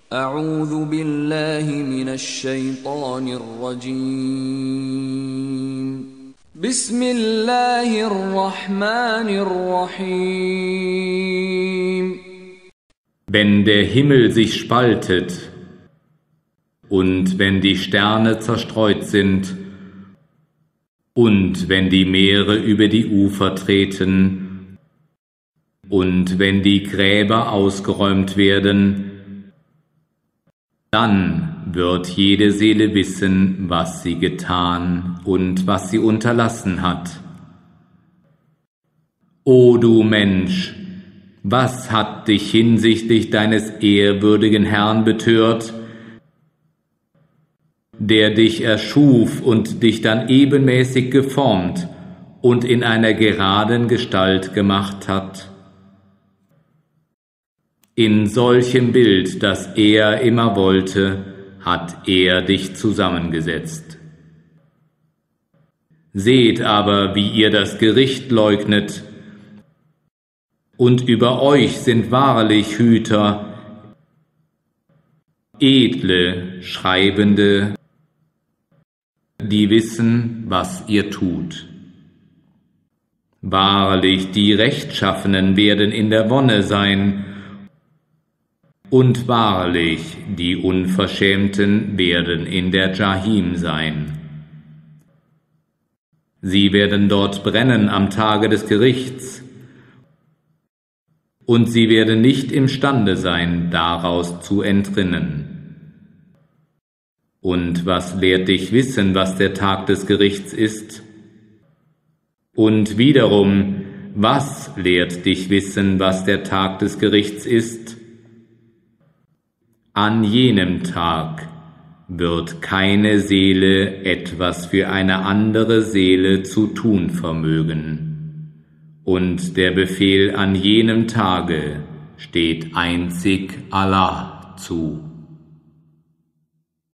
أعوذ بالله من الشيطان الرجيم بسم الله الرحمن الرحيم. Wenn der Himmel sich spaltet und wenn die Sterne zerstreut sind und wenn die Meere über die Ufer treten und wenn die Gräber ausgeräumt werden, dann wird jede Seele wissen, was sie getan und was sie unterlassen hat. O du Mensch, was hat dich hinsichtlich deines ehrwürdigen Herrn betört, der dich erschuf und dich dann ebenmäßig geformt und in einer geraden Gestalt gemacht hat? In solchem Bild, das er immer wollte, hat er dich zusammengesetzt. Seht aber, wie ihr das Gericht leugnet, und über euch sind wahrlich Hüter, edle Schreibende, die wissen, was ihr tut. Wahrlich, die Rechtschaffenen werden in der Wonne sein, und wahrlich, die Unverschämten werden in der Jahim sein. Sie werden dort brennen am Tage des Gerichts, und sie werden nicht imstande sein, daraus zu entrinnen. Und was lehrt dich wissen, was der Tag des Gerichts ist? Und wiederum, was lehrt dich wissen, was der Tag des Gerichts ist? An jenem Tag wird keine Seele etwas für eine andere Seele zu tun vermögen. Und der Befehl an jenem Tage steht einzig Allah zu.